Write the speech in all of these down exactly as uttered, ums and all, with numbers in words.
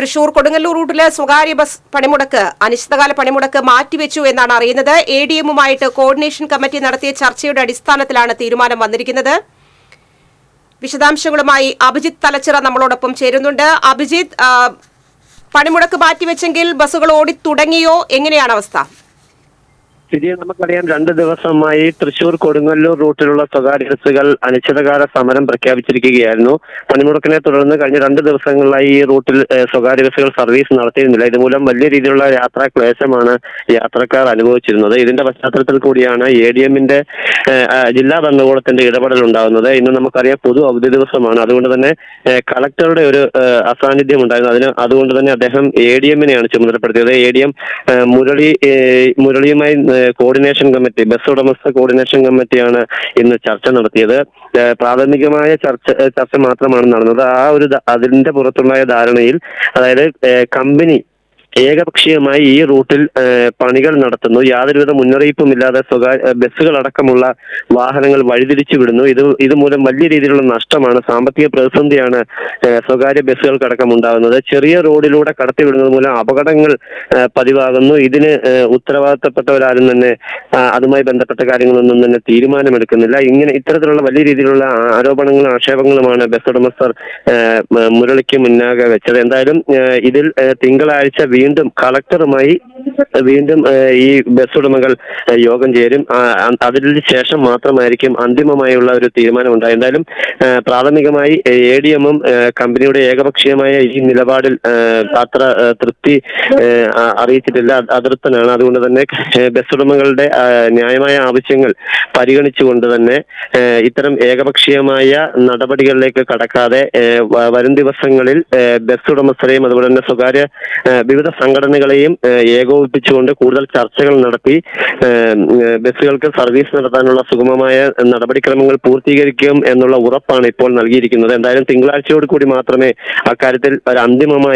തൃശൂർ കൊടുങ്ങല്ലൂർ റൂട്ടിലെ സ്വകാര്യ ബസ് പണിമുടക്ക് അനിശ്ചിതകാല പണിമുടക്ക് മാറ്റിവെച്ചു എന്നാണ് അറിയുന്നത്. എ ഡി എമ്മുമായിട്ട് കോർഡിനേഷൻ കമ്മിറ്റി നടത്തിയ ചർച്ചയുടെ അടിസ്ഥാനത്തിലാണ് തീരുമാനം വന്നിരിക്കുന്നത്. വിശദാംശങ്ങളുമായി അഭിജിത്ത് തലച്ചിറ നമ്മളോടൊപ്പം ചേരുന്നുണ്ട്. അഭിജിത്ത്, പണിമുടക്ക് മാറ്റിവെച്ചെങ്കിൽ ബസ്സുകൾ ഓടി തുടങ്ങിയോ? എങ്ങനെയാണ് അവസ്ഥ? സ്ഥിതിയെ നമുക്കറിയാം, രണ്ട് ദിവസമായി തൃശൂർ കൊടുങ്ങല്ലൂർ റൂട്ടിലുള്ള സ്വകാര്യ ബസ്സുകൾ അനിശ്ചിതകാല സമരം പ്രഖ്യാപിച്ചിരിക്കുകയായിരുന്നു. പണിമുടക്കിനെ തുടർന്ന് കഴിഞ്ഞ രണ്ട് ദിവസങ്ങളിലായി ഈ റൂട്ടിൽ സ്വകാര്യ ബസ്സുകൾ സർവീസ് നടത്തിയിരുന്നില്ല. ഇതുമൂലം വലിയ രീതിയിലുള്ള യാത്രാ ക്ലേശമാണ് യാത്രക്കാർ അനുഭവിച്ചിരുന്നത്. ഇതിന്റെ പശ്ചാത്തലത്തിൽ കൂടിയാണ് എ ഡി എമ്മിന്റെ ജില്ലാ ഭരണകൂടത്തിന്റെ ഇടപെടൽ ഉണ്ടാകുന്നത്. ഇന്ന് നമുക്കറിയാം പൊതു അവധി ദിവസമാണ്. അതുകൊണ്ട് തന്നെ കളക്ടറുടെ ഒരു അസാന്നിധ്യം ഉണ്ടായിരുന്നു. അതിന് അതുകൊണ്ട് തന്നെ അദ്ദേഹം എ ഡി എമ്മിനെയാണ് ചുമതലപ്പെടുത്തിയത്. എ ഡി എം മുരളി മുരളിയുമായി കോർഡിനേഷൻ കമ്മിറ്റി, ബസ് ഉടമസ്ഥ കോർഡിനേഷൻ കമ്മിറ്റിയാണ് ഇന്ന് ചർച്ച നടത്തിയത്. പ്രാഥമികമായ ചർച്ച ചർച്ച മാത്രമാണ് നടന്നത്. ആ ഒരു അതിന്റെ പുറത്തുണ്ടായ ധാരണയിൽ, അതായത് കമ്പനി ഏകപക്ഷീയമായി ഈ റൂട്ടിൽ പണികൾ നടത്തുന്നു, യാതൊരുവിധ മുന്നറിയിപ്പുമില്ലാതെ സ്വകാര്യ ബസ്സുകൾ അടക്കമുള്ള വാഹനങ്ങൾ വഴിതിരിച്ചു വിടുന്നു. ഇത് ഇതുമൂലം വലിയ രീതിയിലുള്ള നഷ്ടമാണ്, സാമ്പത്തിക പ്രതിസന്ധിയാണ് സ്വകാര്യ ബസ്സുകൾക്കടക്കം ഉണ്ടാകുന്നത്. ചെറിയ റോഡിലൂടെ കടത്തിവിടുന്നത് മൂലം അപകടങ്ങൾ പതിവാകുന്നു. ഇതിന് ഉത്തരവാദിത്തപ്പെട്ടവരാരും തന്നെ അതുമായി ബന്ധപ്പെട്ട കാര്യങ്ങളൊന്നും തന്നെ തീരുമാനമെടുക്കുന്നില്ല. ഇങ്ങനെ ഇത്തരത്തിലുള്ള വലിയ രീതിയിലുള്ള ആരോപണങ്ങളും ആക്ഷേപങ്ങളുമാണ് ബസ് ഉടമസ്ഥർ മുരളിക്ക് മുന്നാകെ വെച്ചത്. എന്തായാലും ഇതിൽ തിങ്കളാഴ്ച വീണ്ടും കളക്ടറുമായി വീണ്ടും ഈ ബസ് ഉടമകൾ യോഗം ചേരും. അതിന് ശേഷം മാത്രമായിരിക്കും അന്തിമമായുള്ള ഒരു തീരുമാനം ഉണ്ടായി. എന്തായാലും പ്രാഥമികമായി എ ഡി എമ്മും കമ്പനിയുടെ ഏകപക്ഷീയമായ ഈ നിലപാടിൽ അത്ര തൃപ്തി അറിയിച്ചിട്ടില്ല, അതൃപ്തനാണ്. അതുകൊണ്ട് തന്നെ ബസ് ഉടമകളുടെ ന്യായമായ ആവശ്യങ്ങൾ പരിഗണിച്ചുകൊണ്ട് തന്നെ ഇത്തരം ഏകപക്ഷീയമായ നടപടികളിലേക്ക് കടക്കാതെ വരും ദിവസങ്ങളിൽ ബസ് ഉടമസ്ഥരെയും അതുപോലെ തന്നെ സ്വകാര്യ വിവിധ സംഘടനകളെയും ഏകോപിപ്പിച്ചുകൊണ്ട് കൂടുതൽ ചർച്ചകൾ നടത്തി ബസ്സുകൾക്ക് സർവീസ് നടത്താനുള്ള സുഗമമായ നടപടിക്രമങ്ങൾ പൂർത്തീകരിക്കും എന്നുള്ള ഉറപ്പാണ് ഇപ്പോൾ നൽകിയിരിക്കുന്നത്. എന്തായാലും തിങ്കളാഴ്ചയോട് കൂടി മാത്രമേ അക്കാര്യത്തിൽ ഒരു അന്തിമമായ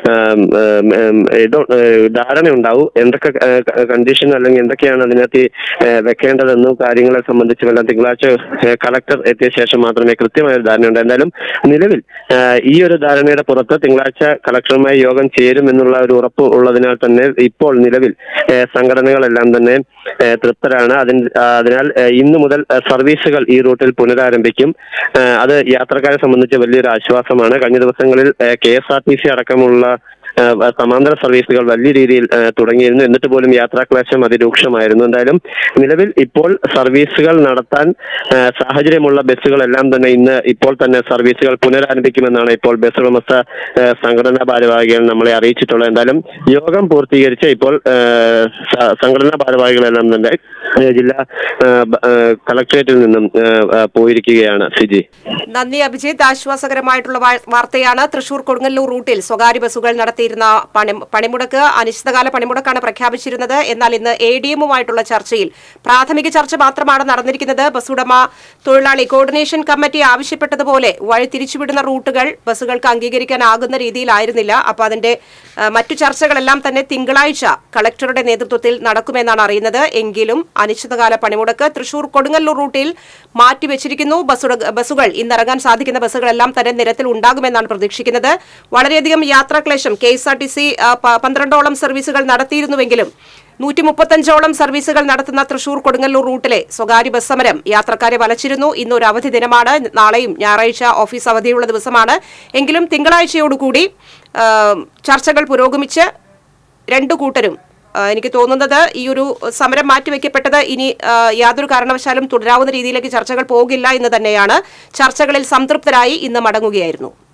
ധാരണ ഉണ്ടാവൂ. എന്തൊക്കെ കണ്ടീഷൻ അല്ലെങ്കിൽ എന്തൊക്കെയാണ് അതിനകത്ത് വെക്കേണ്ടതെന്നും കാര്യങ്ങളെ സംബന്ധിച്ചുമെല്ലാം തിങ്കളാഴ്ച കളക്ടർ എത്തിയ ശേഷം മാത്രമേ കൃത്യമായ ഒരു ധാരണ ഉണ്ടായി. എന്തായാലും നിലവിൽ ഈ ഒരു ധാരണയുടെ പുറത്ത് തിങ്കളാഴ്ച കളക്ടറുമായി യോഗം ചേരുമെന്നുള്ള ഒരു ഉറപ്പ് ഉള്ളതിനാൽ തന്നെ ഇപ്പോൾ നിലവിൽ സംഘടനകളെല്ലാം തന്നെ തൃപ്തരാണ്. അതിന് അതിനാൽ ഇന്നു മുതൽ സർവീസുകൾ ഈ റൂട്ടിൽ പുനരാരംഭിക്കും. അത് യാത്രക്കാരെ സംബന്ധിച്ച് വലിയൊരു ആശ്വാസമാണ്. കഴിഞ്ഞ ദിവസങ്ങളിൽ K S R T C അടക്കമുള്ള സമാന്തര സർവീസുകൾ വലിയ രീതിയിൽ തുടങ്ങിയിരുന്നു. എന്നിട്ട് പോലും യാത്രാക്ലേശം അതിരൂക്ഷമായിരുന്നു. എന്തായാലും നിലവിൽ ഇപ്പോൾ സർവീസുകൾ നടത്താൻ സാഹചര്യമുള്ള ബസ്സുകളെല്ലാം തന്നെ ഇന്ന് ഇപ്പോൾ തന്നെ സർവീസുകൾ പുനരാരംഭിക്കുമെന്നാണ് ഇപ്പോൾ ബസ് ഉടമസ്ഥ സംഘടനാ ഭാരവാഹികൾ നമ്മളെ അറിയിച്ചിട്ടുള്ളത്. എന്തായാലും യോഗം പൂർത്തീകരിച്ച് ഇപ്പോൾ സംഘടനാ ഭാരവാഹികളെല്ലാം തന്നെ ജില്ലാ കളക്ടറേറ്റിൽ നിന്നും പോയിരിക്കുകയാണ്. സിജി, നന്ദി അഭിജിത്ത്. ആശ്വാസകരമായിട്ടുള്ള വാർത്തയാണ്. തൃശൂർ കൊടുങ്ങല്ലൂർ റൂട്ടിൽ സ്വകാര്യ ബസ്സുകൾ നടത്തിയിരുന്ന പണിമുടക്ക് അനിശ്ചിതകാല പണിമുടക്കാണ് പ്രഖ്യാപിച്ചിരുന്നത്. എന്നാൽ ഇന്ന് എ ഡി എമ്മുമായിട്ടുള്ള ചർച്ചയിൽ പ്രാഥമിക ചർച്ച മാത്രമാണ് നടന്നിരിക്കുന്നത്. ബസ് ഉടമ തൊഴിലാളി കോർഡിനേഷൻ കമ്മിറ്റി ആവശ്യപ്പെട്ടതുപോലെ വഴി തിരിച്ചുവിടുന്ന റൂട്ടുകൾ ബസ്സുകൾക്ക് അംഗീകരിക്കാനാകുന്ന രീതിയിലായിരുന്നില്ല. അപ്പൊ അതിന്റെ മറ്റു ചർച്ചകളെല്ലാം തന്നെ തിങ്കളാഴ്ച കളക്ടറുടെ നേതൃത്വത്തിൽ നടക്കുമെന്നാണ് അറിയുന്നത്. എങ്കിലും അനിശ്ചിതകാല പണിമുടക്ക് തൃശൂർ കൊടുങ്ങല്ലൂർ റൂട്ടിൽ മാറ്റിവെച്ചിരിക്കുന്നു. ബസ്സുകൾ ഇന്നിറങ്ങാൻ സാധിക്കുന്ന ബസ്സുകളെല്ലാം തന്നെ നിരത്തിൽ ഉണ്ടാകുമെന്നാണ് പ്രതീക്ഷിക്കുന്നത്. വളരെയധികം യാത്രാക്ലേശം K S R T C പന്ത്രണ്ടോളം സർവീസുകൾ നടത്തിയിരുന്നുവെങ്കിലും നൂറ്റി മുപ്പത്തഞ്ചോളം സർവീസുകൾ നടത്തുന്ന തൃശൂർ കൊടുങ്ങല്ലൂർ റൂട്ടിലെ സ്വകാര്യ ബസ് സമരം യാത്രക്കാരെ വലച്ചിരുന്നു. ഇന്നൊരു അവധി ദിനമാണ്. നാളെയും ഞായറാഴ്ച ഓഫീസ് അവധിയുള്ള ദിവസമാണ്. എങ്കിലും തിങ്കളാഴ്ചയോടുകൂടി ചർച്ചകൾ പുരോഗമിച്ച് രണ്ടു കൂട്ടരും, എനിക്ക് തോന്നുന്നത് ഈ ഒരു സമരം മാറ്റിവെക്കപ്പെട്ടത് ഇനി യാതൊരു കാരണവശാലും തുടരാവുന്ന രീതിയിലേക്ക് ചർച്ചകൾ പോകില്ല എന്ന് തന്നെയാണ്. ചർച്ചകളിൽ സംതൃപ്തരായി ഇന്ന് മടങ്ങുകയായിരുന്നു.